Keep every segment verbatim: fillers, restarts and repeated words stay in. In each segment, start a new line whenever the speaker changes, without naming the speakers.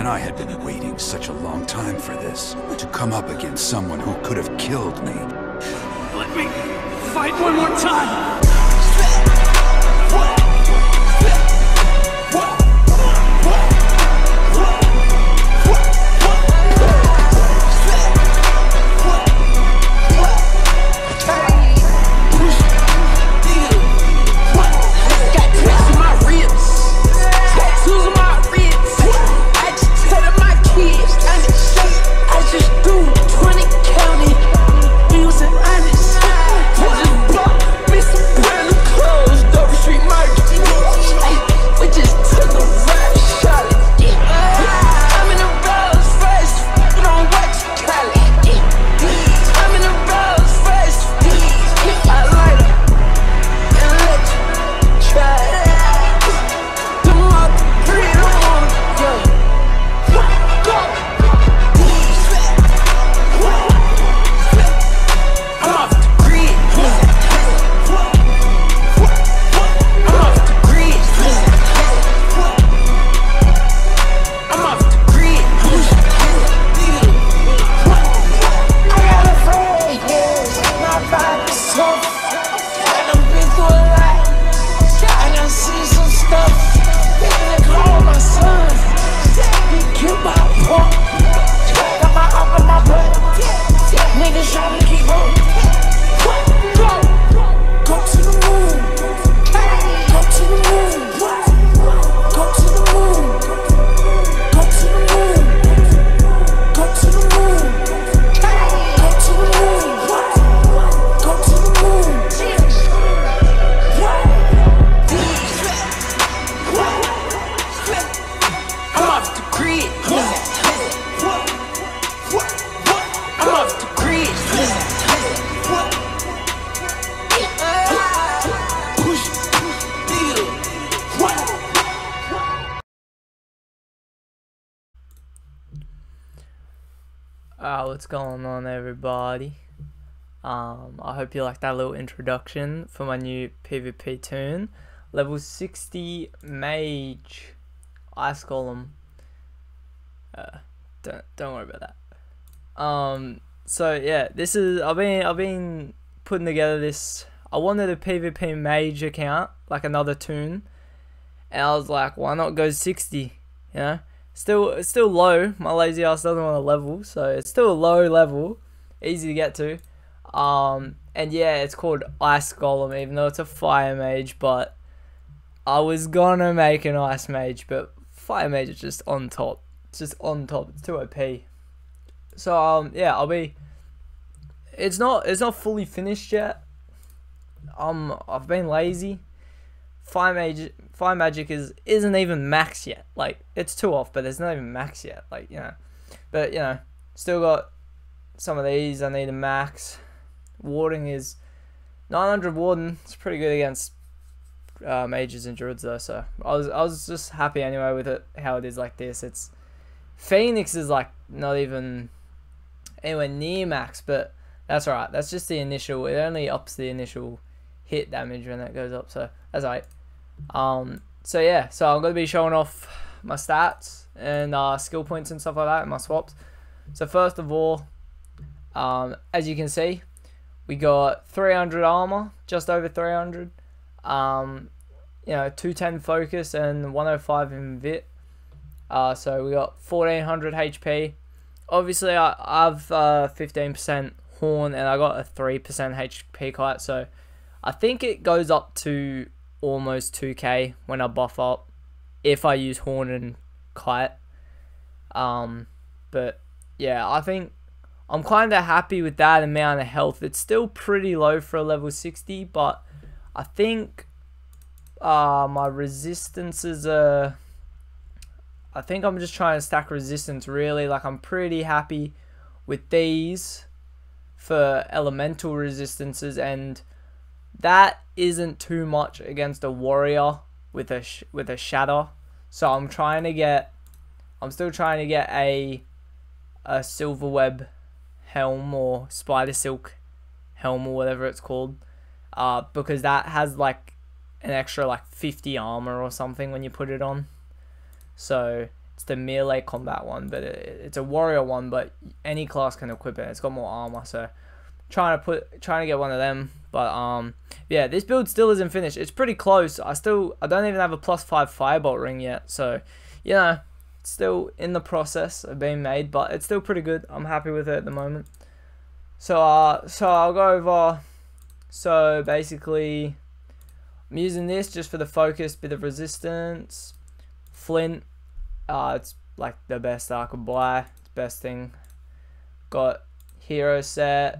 And I had been waiting such a long time for this, to come up against someone who could have killed me.
Let me fight one more time!
Uh, what's going on, everybody? Um, I hope you liked that little introduction for my new PvP tune. Level sixty Mage Ice Golem. Uh, don't don't worry about that. Um, so yeah, this is I've been I've been putting together this. I wanted a PvP Mage account, like another tune, and I was like, why not go sixty? You know. Still, it's still low. My lazy ass doesn't want to level, so it's still a low level, easy to get to. Um, and yeah, it's called Ice Golem, even though it's a fire mage. But I was gonna make an ice mage, but fire mage is just on top. It's just on top. It's too O P. So um, yeah, I'll be. It's not. It's not fully finished yet. Um, I've been lazy. Fire magic, fire magic is isn't even max yet. Like, it's two off, but it's not even max yet. Like, you know, but you know, still got some of these. I need a max. Warding is nine hundred warding. It's pretty good against uh, mages and druids though. So I was I was just happy anyway with it. How it is like this. It's Phoenix is like not even anywhere near max, but that's alright. That's just the initial. It only ups the initial hit damage when that goes up. So that's alright. Um, so yeah, so I'm going to be showing off my stats and uh, skill points and stuff like that, and my swaps. So first of all, um, as you can see, we got three hundred armor, just over three hundred. Um, you know, two ten focus and one oh five in vit. Uh, so we got fourteen hundred H P. Obviously, I, I've uh, fifteen percent horn and I got a three percent H P kite, so I think it goes up to almost two K when I buff up if I use horn and kite. Um, but yeah, I think I'm kind of happy with that amount of health. It's still pretty low for a level sixty, but I think uh, my resistances are... I think I'm just trying to stack resistance really. Like, I'm pretty happy with these for elemental resistances, and that isn't too much against a warrior with a sh with a shatter. So I'm trying to get, I'm still trying to get a a silver web helm or spider silk helm or whatever it's called, uh, because that has like an extra like fifty armor or something when you put it on. So It's the melee combat one, but it, it's a warrior one, but any class can equip it. It's got more armor, so trying to put trying to get one of them. But um yeah, this build still isn't finished. It's pretty close. I still I don't even have a plus five firebolt ring yet, so you know, it's still in the process of being made, but it's still pretty good. I'm happy with it at the moment. So uh so I'll go over. So basically, I'm using this just for the focus, bit of resistance. Flint, uh, it's like the best I could buy. It's the best thing. Got hero set.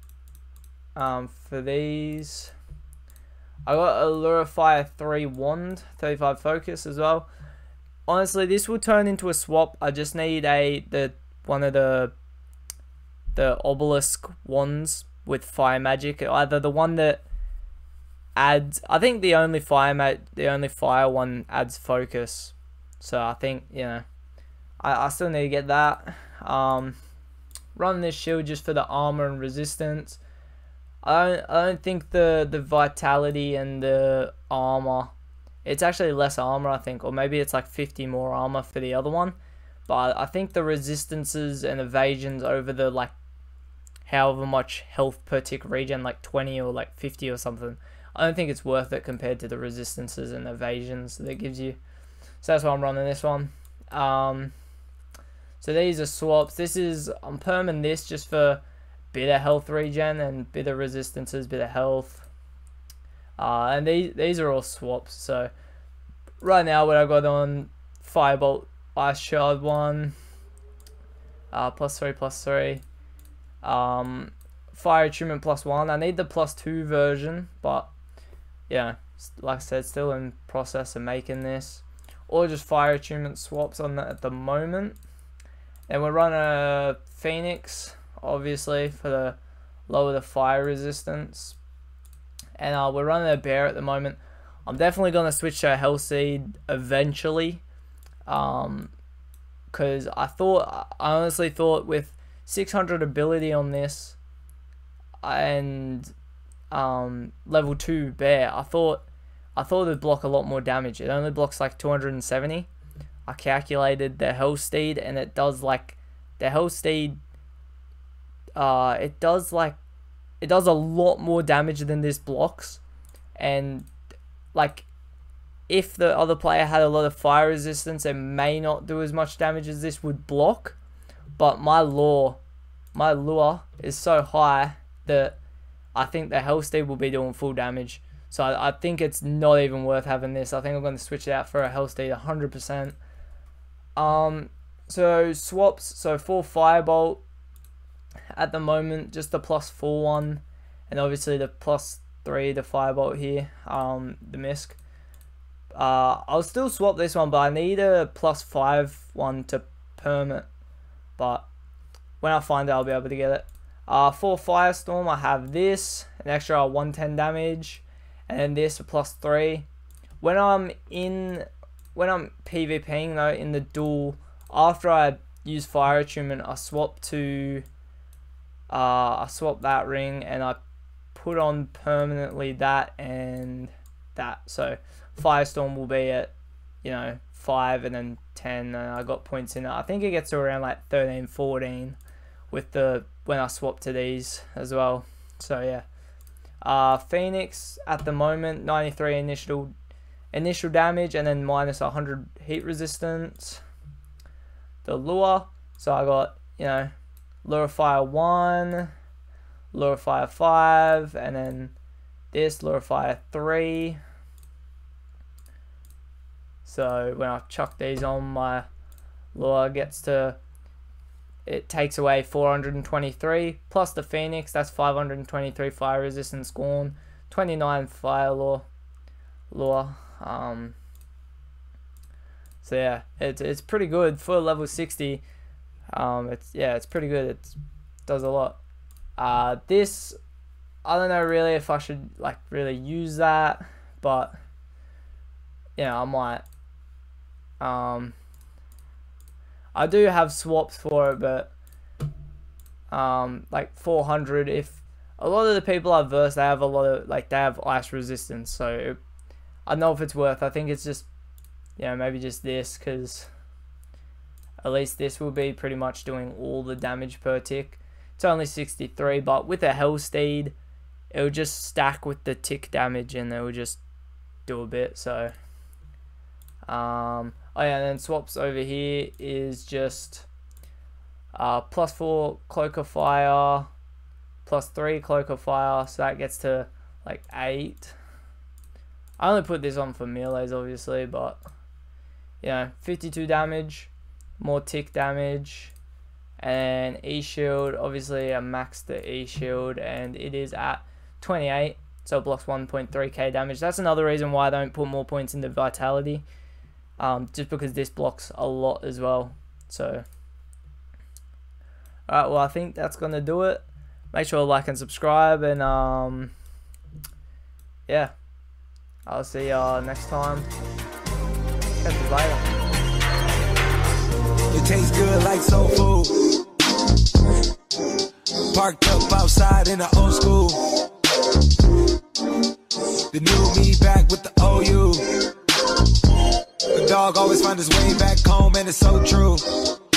Um, for these, I got a Lurifier three wand, thirty-five focus as well. Honestly, this will turn into a swap. I just need a the one of the the obelisk wands with fire magic, either the one that adds, I think the only fire ma the only fire one adds focus, so I think, you know, I, I still need to get that. Um, run this shield just for the armor and resistance. I don't, I don't think the the vitality and the armor, it's actually less armor, I think, or maybe it's like fifty more armor for the other one, but I think the resistances and evasions over the like however much health per tick regen, like twenty or like fifty or something, I don't think it's worth it compared to the resistances and evasions that it gives you. So that's why I'm running this one. Um, so these are swaps. This is, I'm perming this just for bit of health regen and bit of resistances, bit of health. Uh, and these, these are all swaps. So right now what I got on Firebolt Ice Shard one, uh, plus three, plus three. Um, Fire Attunement plus one. I need the plus two version, but yeah, like I said, still in process of making this. Or just Fire Attunement swaps on that at the moment. And we're running a Phoenix, obviously, for the lower the fire resistance. And uh, we're running a Bear at the moment. I'm definitely going to switch to a Hellseed eventually. Um, because I thought, I honestly thought with six hundred ability on this and um, level two Bear, I thought I thought it'd block a lot more damage. It only blocks like two hundred seventy. I calculated the Hellsteed, and it does like the Hellsteed. Uh, it does like it does a lot more damage than this blocks, and like if the other player had a lot of fire resistance, it may not do as much damage as this would block. But my lure, my lure is so high that I think the Hellsteed will be doing full damage. So I, I think it's not even worth having this. I think I'm going to switch it out for a Hellsteed one hundred percent. Um, so swaps, so for Firebolt, at the moment, just the plus four one, and obviously the plus three, the Firebolt here, um, the Misk. Uh, I'll still swap this one, but I need a plus five one to perm it. But when I find it, I'll be able to get it. Uh, for Firestorm, I have this, an extra one ten damage, and then this a plus three. When I'm in, when I'm PvPing though, in the duel, after I use Fire Attunement, I swap to, uh, I swap that ring, and I put on permanently that and that. So Firestorm will be at, you know, five and then ten, and I got points in it. I think it gets to around like thirteen, fourteen with the, when I swap to these as well. So yeah. Uh, Phoenix at the moment, ninety-three initial initial damage, and then minus one hundred heat resistance. The Lure, so I got, you know, Lurifier one, Lurifier five, and then this Lurifier three. So when I chuck these on, my Lure gets to, it takes away four hundred twenty-three, plus the Phoenix, that's five hundred twenty-three fire resistance scorn, twenty-nine fire lure, lure. Um, so yeah, it's it's pretty good for level sixty. Um, it's yeah, it's pretty good. It does a lot. Uh, this, I don't know really if I should like really use that, but yeah, I might. Um. I do have swaps for it, but um, like four hundred, if a lot of the people I've versed, they have a lot of, like, they have ice resistance, so it, I don't know if it's worth. I think it's just, you know, maybe just this, because At least this will be pretty much doing all the damage per tick. It's only sixty-three, but with a Hell Steed, it will just stack with the tick damage and it will just do a bit. So, um, oh yeah, and then swaps over here is just uh, plus four Cloak of Fire, plus three Cloak of Fire, so that gets to like eight. I only put this on for melees, obviously, but you know, fifty-two damage, more tick damage, and E shield. Obviously, I maxed the E shield, and it is at twenty-eight, so it blocks one point three K damage. That's another reason why I don't put more points into Vitality, um, just because this blocks a lot as well. So, alright, well, I think that's gonna do it. Make sure to like and subscribe, and um, yeah, I'll see y'all next time. Catch you later.
It tastes good like soul food. Parked up outside in the old school. The new me back with the O U. The dog always find his way back home, and it's so true.